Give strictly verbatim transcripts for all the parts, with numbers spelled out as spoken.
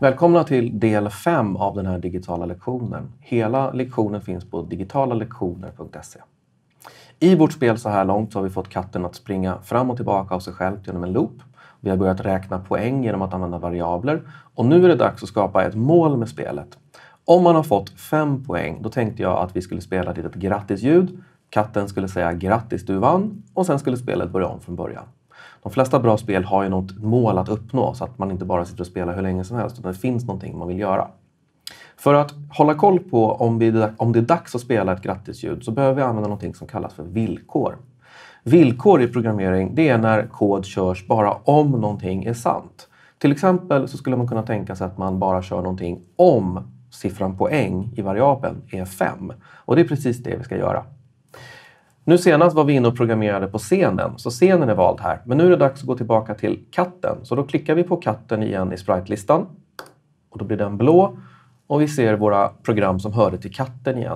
Välkomna till del fem av den här digitala lektionen. Hela lektionen finns på digitala lektioner punkt se. I vårt spel så här långt så har vi fått katten att springa fram och tillbaka av sig själv genom en loop. Vi har börjat räkna poäng genom att använda variabler. Och nu är det dags att skapa ett mål med spelet. Om man har fått fem poäng, då tänkte jag att vi skulle spela ett litet grattisljud. Katten skulle säga grattis du vann och sen skulle spelet börja om från början. De flesta bra spel har ju något mål att uppnå så att man inte bara sitter och spelar hur länge som helst utan det finns någonting man vill göra. För att hålla koll på om, vi, om det är dags att spela ett grattisljud så behöver vi använda någonting som kallas för villkor. Villkor i programmering, det är när kod körs bara om någonting är sant. Till exempel så skulle man kunna tänka sig att man bara kör någonting om siffran poäng i variabeln är fem. Och det är precis det vi ska göra. Nu senast var vi inne och programmerade på scenen, så scenen är vald här. Men nu är det dags att gå tillbaka till katten. Så då klickar vi på katten igen i sprite-listan. Och då blir den blå. Och vi ser våra program som hörde till katten igen.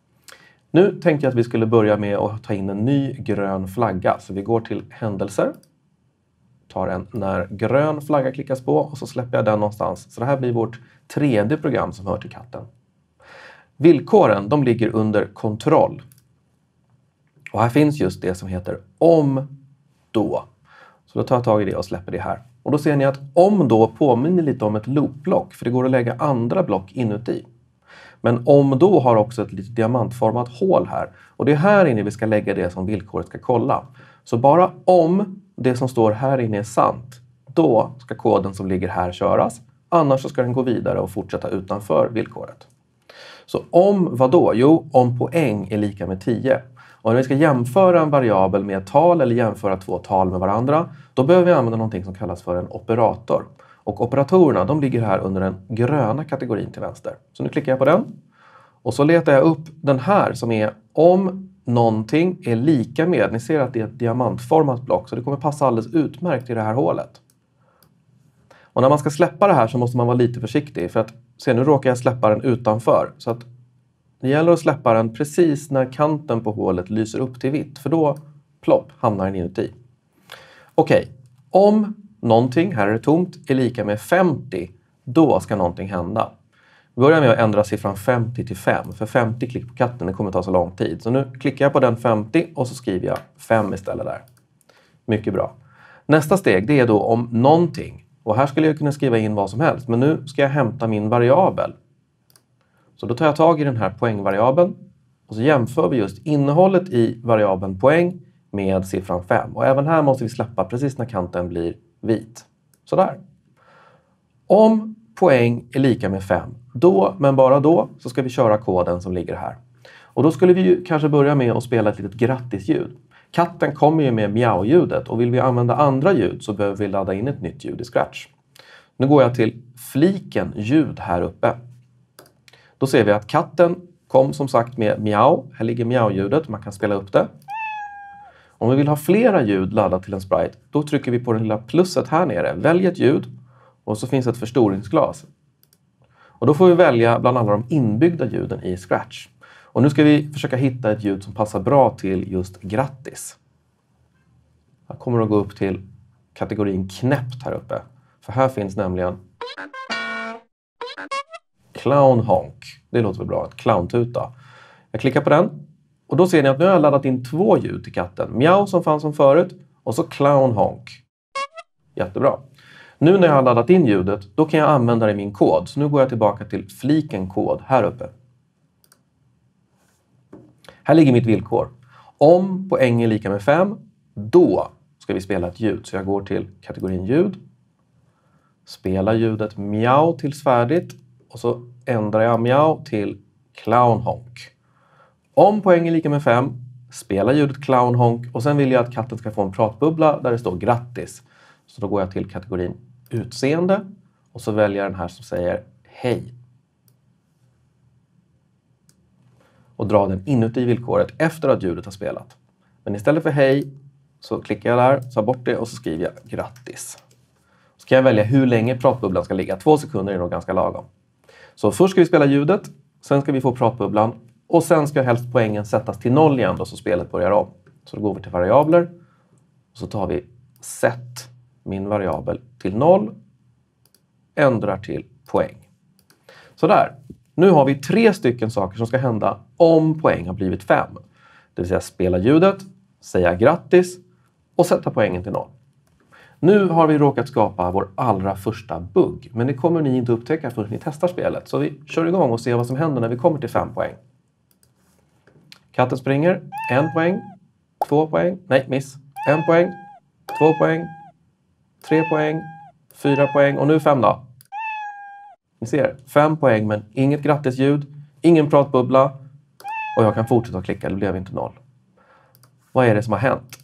Nu tänkte jag att vi skulle börja med att ta in en ny grön flagga. Så vi går till händelser. Tar en när grön flagga klickas på och så släpper jag den någonstans. Så det här blir vårt tredje program som hör till katten. Villkoren, de ligger under kontroll. Och här finns just det som heter om då. Så då tar jag tag i det och släpper det här. Och då ser ni att om då påminner lite om ett loopblock. För det går att lägga andra block inuti. Men om då har också ett litet diamantformat hål här. Och det är här inne vi ska lägga det som villkoret ska kolla. Så bara om det som står här inne är sant. Då ska koden som ligger här köras. Annars så ska den gå vidare och fortsätta utanför villkoret. Så om vad då? Jo, om poäng är lika med tio. Och när vi ska jämföra en variabel med ett tal eller jämföra två tal med varandra, då behöver vi använda någonting som kallas för en operator. Och operatorerna, de ligger här under den gröna kategorin till vänster. Så nu klickar jag på den. Och så letar jag upp den här som är om någonting är lika med. Ni ser att det är ett diamantformat block så det kommer passa alldeles utmärkt i det här hålet. Och när man ska släppa det här så måste man vara lite försiktig. För att, se nu råkar jag släppa den utanför. Så att det gäller att släppa den precis när kanten på hålet lyser upp till vitt. För då, plopp, hamnar den inuti. Okej, om någonting, här är det tomt, är lika med femtio, då ska någonting hända. Vi börjar med att ändra siffran femtio till fem. För femtio klick på katten, det kommer ta så lång tid. Så nu klickar jag på den femtio och så skriver jag fem istället där. Mycket bra. Nästa steg, det är då om någonting. Och här skulle jag kunna skriva in vad som helst. Men nu ska jag hämta min variabel. Så då tar jag tag i den här poängvariabeln och så jämför vi just innehållet i variabeln poäng med siffran fem. Och även här måste vi släppa precis när kanten blir vit. Sådär. Om poäng är lika med fem, då, men bara då, så ska vi köra koden som ligger här. Och då skulle vi ju kanske börja med att spela ett litet grattisljud. Katten kommer ju med miau-ljudet och vill vi använda andra ljud så behöver vi ladda in ett nytt ljud i Scratch. Nu går jag till fliken ljud här uppe. Då ser vi att katten kom som sagt med miau. Här ligger miau-ljudet, man kan spela upp det. Om vi vill ha flera ljud laddat till en sprite, då trycker vi på det lilla plusset här nere. Välj ett ljud och så finns ett förstoringsglas. Och då får vi välja bland alla de inbyggda ljuden i Scratch. Och nu ska vi försöka hitta ett ljud som passar bra till just grattis. Jag kommer att gå upp till kategorin knäppt här uppe. För här finns nämligen clown honk. Det låter väl bra, ett clowntuta. Jag klickar på den. Och då ser ni att nu har jag laddat in två ljud till katten. Miau som fanns som förut. Och så clown honk. Jättebra. Nu när jag har laddat in ljudet, då kan jag använda det i min kod. Så nu går jag tillbaka till fliken kod här uppe. Här ligger mitt villkor. Om poäng är lika med fem, då ska vi spela ett ljud. Så jag går till kategorin ljud. Spela ljudet miau tills färdigt. Och så ändrar jag miau till clown honk. Om poäng är lika med fem, spela ljudet clown honk. Och sen vill jag att katten ska få en pratbubbla där det står grattis. Så då går jag till kategorin utseende. Och så väljer jag den här som säger hej. Och drar den inuti villkoret efter att ljudet har spelat. Men istället för hej så klickar jag där, tar bort det och så skriver jag grattis. Så kan jag välja hur länge pratbubblan ska ligga. Två sekunder är nog ganska lagom. Så först ska vi spela ljudet, sen ska vi få pratbubblan och sen ska helst poängen sättas till noll igen då så spelet börjar om. Så då går vi till variabler och så tar vi set min variabel till noll, ändrar till poäng. Sådär. Nu har vi tre stycken saker som ska hända om poäng har blivit fem. Det vill säga spela ljudet, säga grattis och sätta poängen till noll. Nu har vi råkat skapa vår allra första bugg. Men det kommer ni inte upptäcka förrän ni testar spelet. Så vi kör igång och ser vad som händer när vi kommer till fem poäng. Katten springer. En poäng. Två poäng. Nej, miss. En poäng. Två poäng. Tre poäng. Fyra poäng. Och nu fem då. Ni ser, fem poäng men inget grattisljud. Ingen pratbubbla. Och jag kan fortsätta att klicka. Det blev inte noll. Vad är det som har hänt?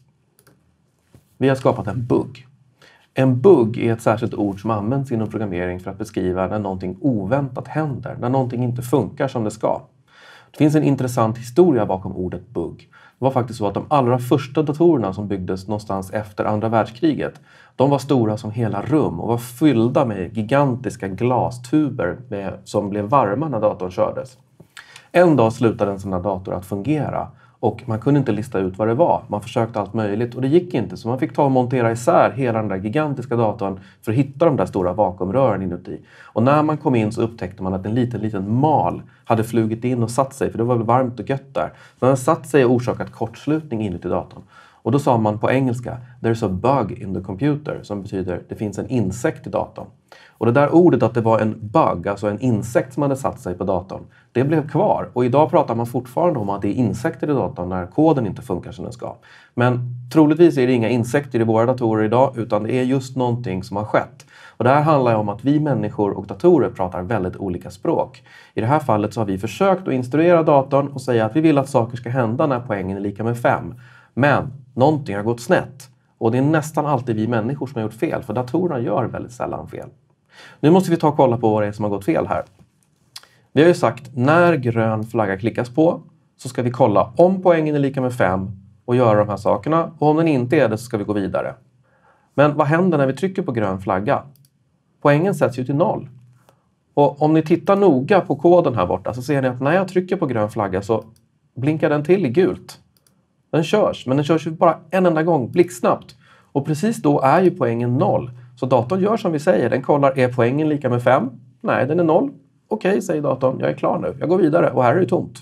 Vi har skapat en bugg. En bugg är ett särskilt ord som används inom programmering för att beskriva när någonting oväntat händer. När någonting inte funkar som det ska. Det finns en intressant historia bakom ordet bugg. Det var faktiskt så att de allra första datorerna som byggdes någonstans efter andra världskriget, de var stora som hela rum och var fyllda med gigantiska glastuber med, som blev varma när datorn kördes. En dag slutade en sån här dator att fungera och man kunde inte lista ut vad det var. Man försökte allt möjligt och det gick inte, så man fick ta och montera isär hela den där gigantiska datorn för att hitta de där stora vakuumrören inuti. Och när man kom in så upptäckte man att en liten, liten mal hade flugit in och satt sig, för det var väl varmt och gött där. Så den satt sig och orsakat kortslutning inuti datorn. Och då sa man på engelska, there's a bug in the computer, som betyder det finns en insekt i datorn. Och det där ordet att det var en bug, alltså en insekt som hade satt sig på datorn, det blev kvar. Och idag pratar man fortfarande om att det är insekter i datorn när koden inte funkar som den ska. Men troligtvis är det inga insekter i våra datorer idag, utan det är just någonting som har skett. Och det här handlar ju om att vi människor och datorer pratar väldigt olika språk. I det här fallet så har vi försökt att instruera datorn och säga att vi vill att saker ska hända när poängen är lika med fem. Men någonting har gått snett. Och det är nästan alltid vi människor som har gjort fel, för datorerna gör väldigt sällan fel. Nu måste vi ta och kolla på vad det är som har gått fel här. Vi har ju sagt när grön flagga klickas på så ska vi kolla om poängen är lika med fem och göra de här sakerna. Och om den inte är det så ska vi gå vidare. Men vad händer när vi trycker på grön flagga? Poängen sätts ju till noll. Och om ni tittar noga på koden här borta så ser ni att när jag trycker på grön flagga så blinkar den till i gult. Den körs, men den körs ju bara en enda gång, blixtsnabbt. Och precis då är ju poängen noll. Så datorn gör som vi säger, den kollar, är poängen lika med fem? Nej, den är noll. Okej, säger datorn, jag är klar nu. Jag går vidare och här är det tomt.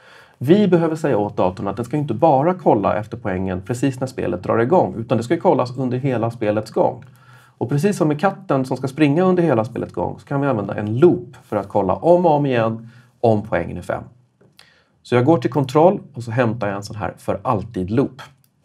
Vi behöver säga åt datorn att den ska inte bara kolla efter poängen precis när spelet drar igång, utan det ska kollas under hela spelets gång. Och precis som med katten som ska springa under hela spelets gång så kan vi använda en loop för att kolla om och om igen om poängen är fem. Så jag går till kontroll och så hämtar jag en sån här för alltid loop.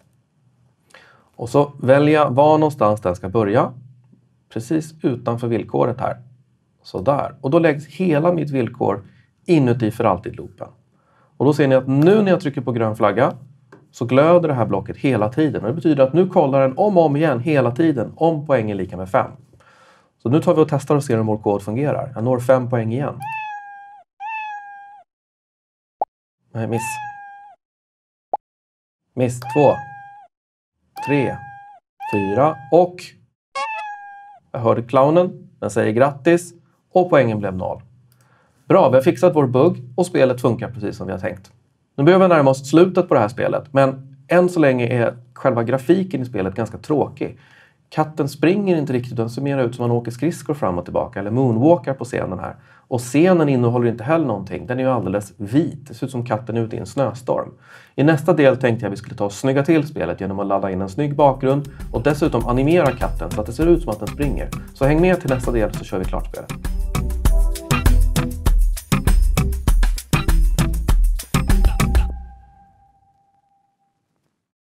Och så väljer jag var någonstans den ska börja. Precis utanför villkoret här. Så där. Och då läggs hela mitt villkor inuti för alltid loopen. Och då ser ni att nu när jag trycker på grön flagga så glöder det här blocket hela tiden. Och det betyder att nu kollar den om och om igen hela tiden om poängen är lika med fem. Så nu tar vi och testar och ser om vår kod fungerar. Jag når fem poäng igen. Nej, miss. Miss två. Tre. Fyra. Och jag hörde clownen. Den säger grattis. Och poängen blev noll. Bra, vi har fixat vår bugg och spelet funkar precis som vi har tänkt. Nu behöver vi närma oss slutet på det här spelet. Men än så länge är själva grafiken i spelet ganska tråkig. Katten springer inte riktigt, den ser mer ut som man åker skridskor fram och tillbaka. Eller moonwalkar på scenen här. Och scenen innehåller inte heller någonting. Den är ju alldeles vit. Det ser ut som katten ute i en snöstorm. I nästa del tänkte jag att vi skulle ta och snygga till spelet genom att ladda in en snygg bakgrund. Och dessutom animera katten så att det ser ut som att den springer. Så häng med till nästa del så kör vi klart spelet.